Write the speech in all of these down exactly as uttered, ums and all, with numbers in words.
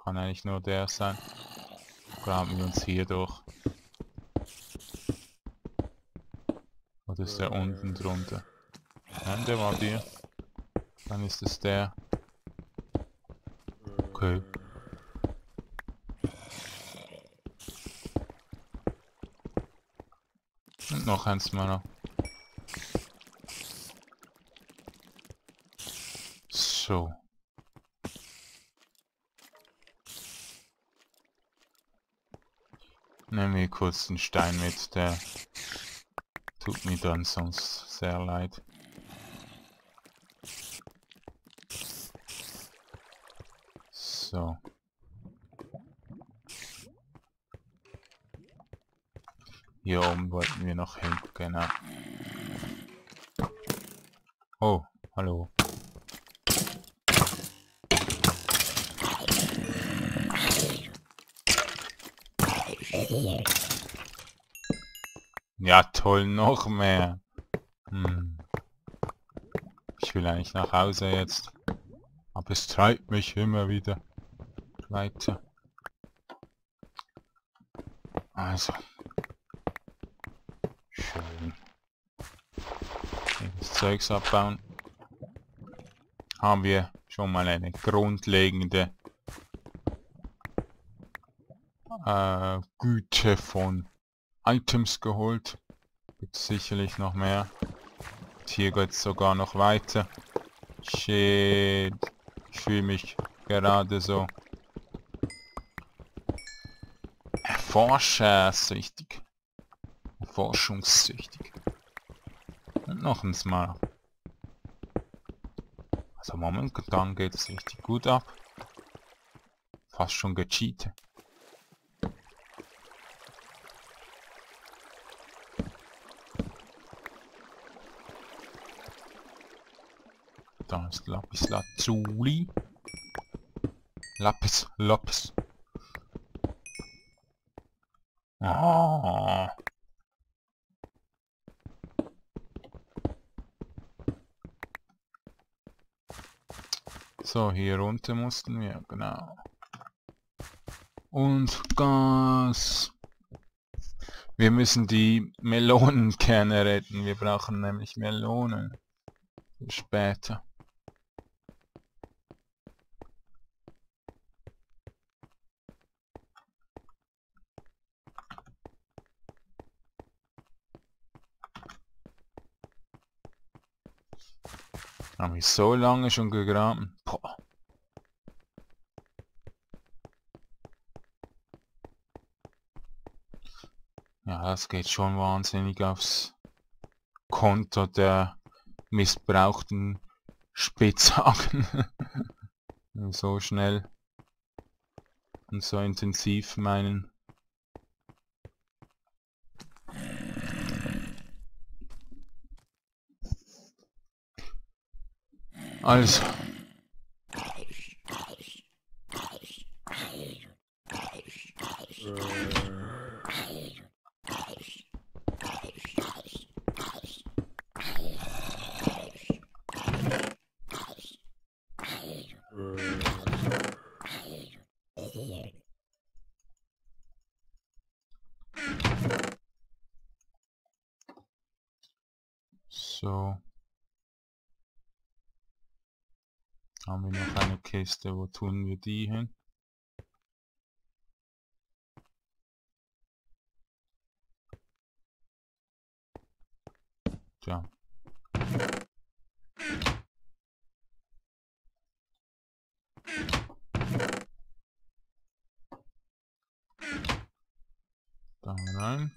Kann eigentlich nur der sein. Graben wir uns hier durch. Oder ist der unten drunter? Nein, der war hier. Dann ist es der. Okay. Und noch eins mal. So. Nehmen wir kurz den Stein mit, der tut mir dann sonst sehr leid. So. Hier oben wollten wir noch hin, genau. Oh, hallo. Ja toll, noch mehr. Hm. Ich will eigentlich nach Hause jetzt. Aber es treibt mich immer wieder weiter. Also. Schön. Hier das Zeugs abbauen. Haben wir schon mal eine grundlegende äh, Güte von Items geholt. Gibt sicherlich noch mehr. Und hier geht es sogar noch weiter. Shit. Ich fühle mich gerade so erforschersüchtig. Forschungssüchtig. Und noch ein Mal. Also momentan geht es richtig gut ab. Fast schon gecheatet. Da ist Lapis Lazuli. Lapis, Lapis. Ah. So, hier runter mussten wir, genau. Und Gas. Wir müssen die Melonenkerne retten. Wir brauchen nämlich Melonen. Für später. Habe ich so lange schon gegraben. Boah. Ja, das geht schon wahnsinnig aufs Konto der missbrauchten Spitzhacken. So schnell und so intensiv meinen. Also. So. Haben wir noch eine Kiste, wo tun wir die hin? Tja. Da rein.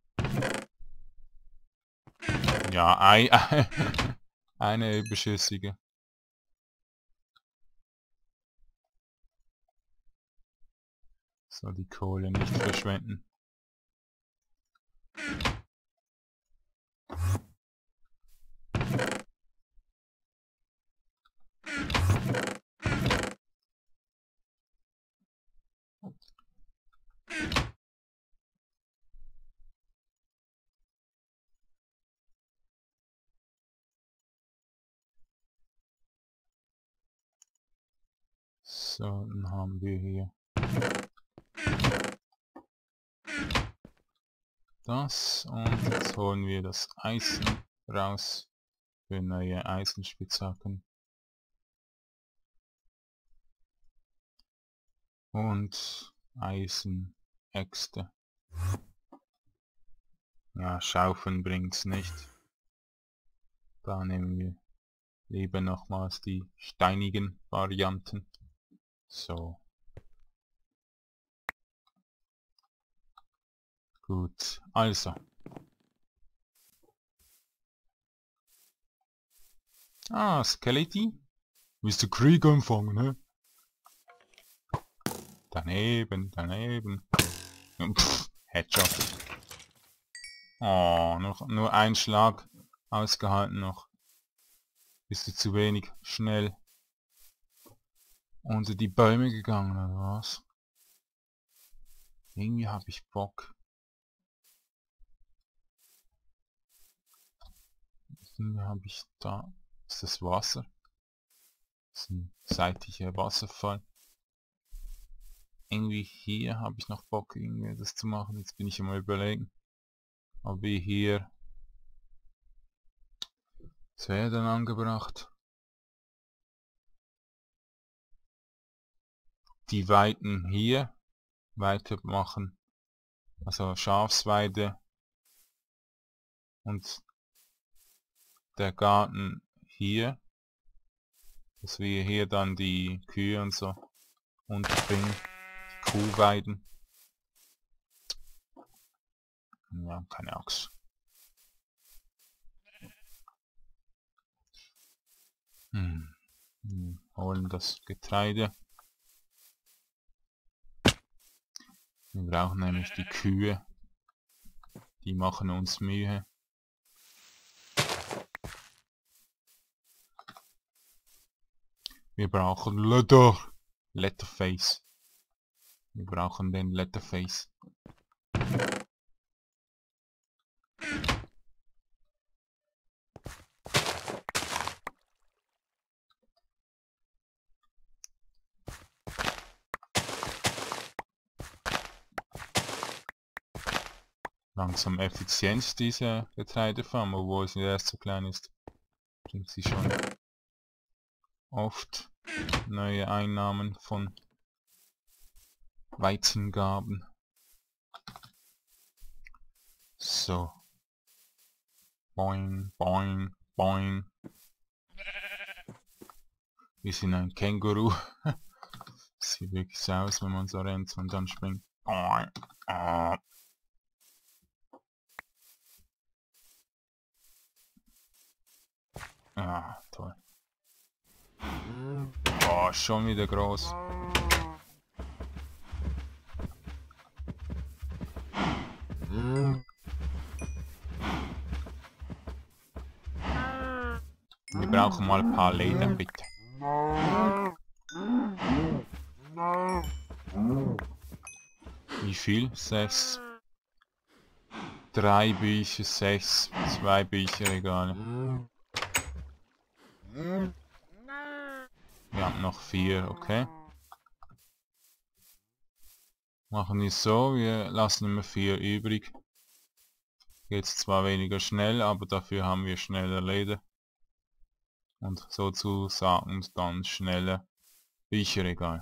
Ja, ei, ei, eine überschüssige. So, die Kohle nicht verschwenden. So, dann haben wir hier Das und jetzt holen wir das Eisen raus für neue Eisenspitzhacken. Und Eisenäxte. Ja, Schaufeln bringt's nicht. Da nehmen wir lieber nochmals die steinigen Varianten. So. Gut, also. Ah, Skeletti? Willst du Krieg anfangen, hä? Daneben, daneben. Pff, Headshot. Oh, noch nur ein Schlag ausgehalten noch. Bist du zu wenig schnell unter die Bäume gegangen, oder was? Irgendwie habe ich Bock. Irgendwie habe ich da... Ist das Wasser? Das ist ein seitlicher Wasserfall. Irgendwie hier habe ich noch Bock, irgendwie das zu machen. Jetzt bin ich mal überlegen, ob wir hier... Was wäre dann angebracht? Die Weiden hier weitermachen. Also Schafsweide. Und der Garten hier. Dass wir hier dann die Kühe und so unterbringen. Die Kuhweiden. Ja, keine Axt. Hm. Wir holen das Getreide. Wir brauchen nämlich die Kühe. Die machen uns Mühe. Wir brauchen Letter. Letterface. Wir brauchen den Letterface. Langsam effizient diese Getreidefarm, obwohl sie erst so klein ist. Bringt sie schon oft neue Einnahmen von Weizengaben. So. Boing, boing, boing. Wir sind ein Känguru. Sieht wirklich so aus, wenn man so rennt und dann springt. Boing. Ah. Ah, toll. Oh, schon wieder groß. Wir brauchen mal ein paar Leder, bitte. Wie viel? Sechs. Drei Bücher, sechs, zwei Bücherregale. Wir haben noch vier, okay. Machen wir so, wir lassen immer vier übrig. Geht zwar weniger schnell, aber dafür haben wir schneller Leder. Und sozusagen dann schneller Bücherregal.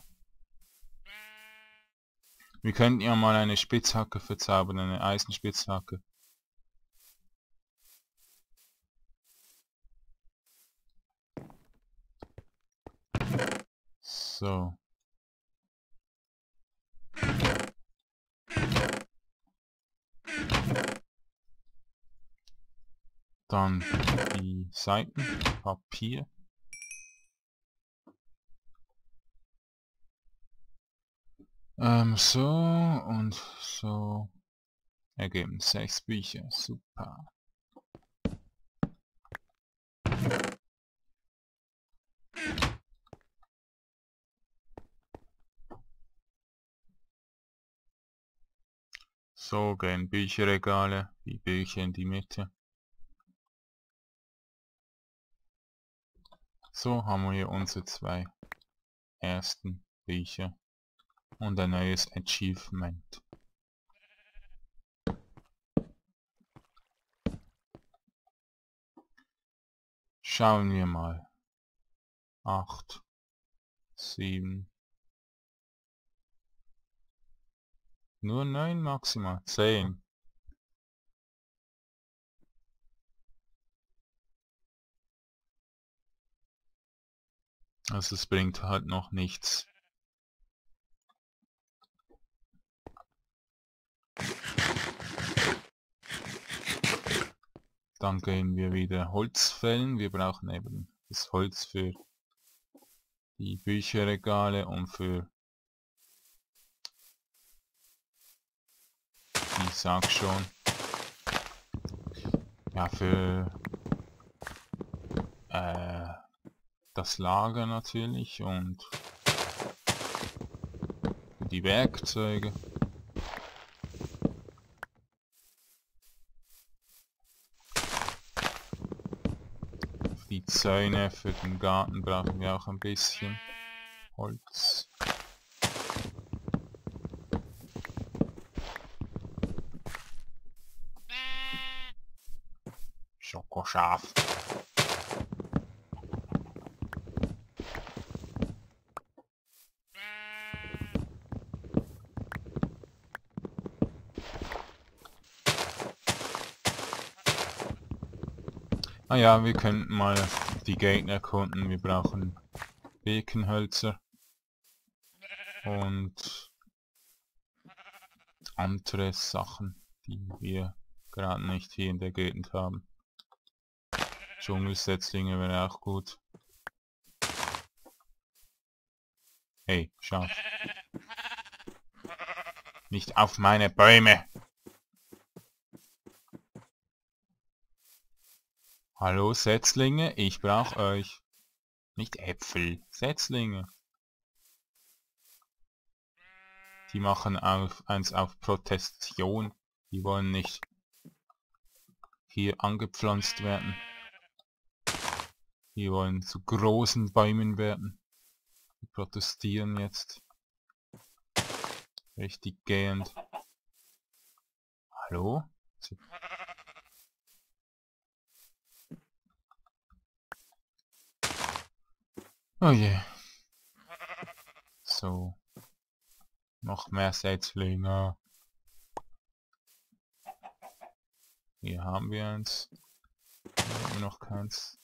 Wir könnten ja mal eine Spitzhacke verzaubern, eine Eisenspitzhacke. So. Dann die Seiten, Papier. Ähm, so und so ergeben sechs Bücher. Super. So gehen Bücherregale, die Bücher in die Mitte. So haben wir hier unsere zwei ersten Bücher. Und ein neues Achievement. Schauen wir mal. acht, sieben. Nur neun maximal. zehn. Also es bringt halt noch nichts. Dann gehen wir wieder Holz fällen. Wir brauchen eben das Holz für die Bücherregale und für, ich sag schon, ja, für äh, das Lager natürlich und für die Werkzeuge. Für die Zäune, für den Garten brauchen wir auch ein bisschen Holz. Schokoschaf. Ah ja, wir könnten mal die Gegner erkunden. Wir brauchen Birkenhölzer und andere Sachen, die wir gerade nicht hier in der Gegend haben. Dschungelsetzlinge wäre auch gut. Hey, schau. Nicht auf meine Bäume! Hallo Setzlinge, ich brauche euch. Nicht Äpfel, Setzlinge. Die machen auf, eins auf Protestation. Die wollen nicht hier angepflanzt werden. Die wollen zu großen Bäumen werden. Die protestieren jetzt. Richtig gehend. Hallo? Oh je. So. Noch mehr Setzlinge. Hier haben wir eins. Hier haben wir noch keins.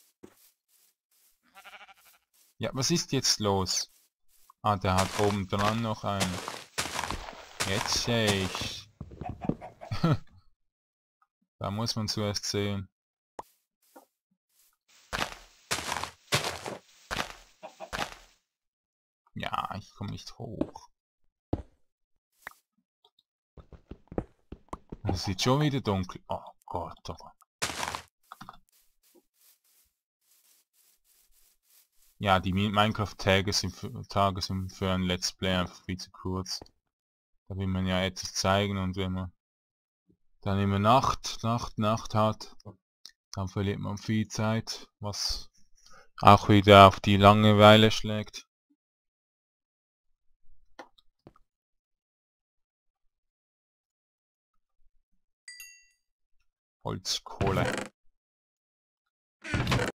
Ja, was ist jetzt los? Ah, der hat oben dran noch einen. Jetzt sehe ich. Da muss man zuerst sehen. Ja, ich komme nicht hoch. Es sieht schon wieder dunkel. Oh Gott, oh Gott. Ja, die Minecraft-Tage sind, für, Tage sind für ein Let's Play einfach viel zu kurz. Da will man ja etwas zeigen und wenn man dann immer Nacht, Nacht, Nacht hat, dann verliert man viel Zeit, was auch wieder auf die Langeweile schlägt. Holzkohle.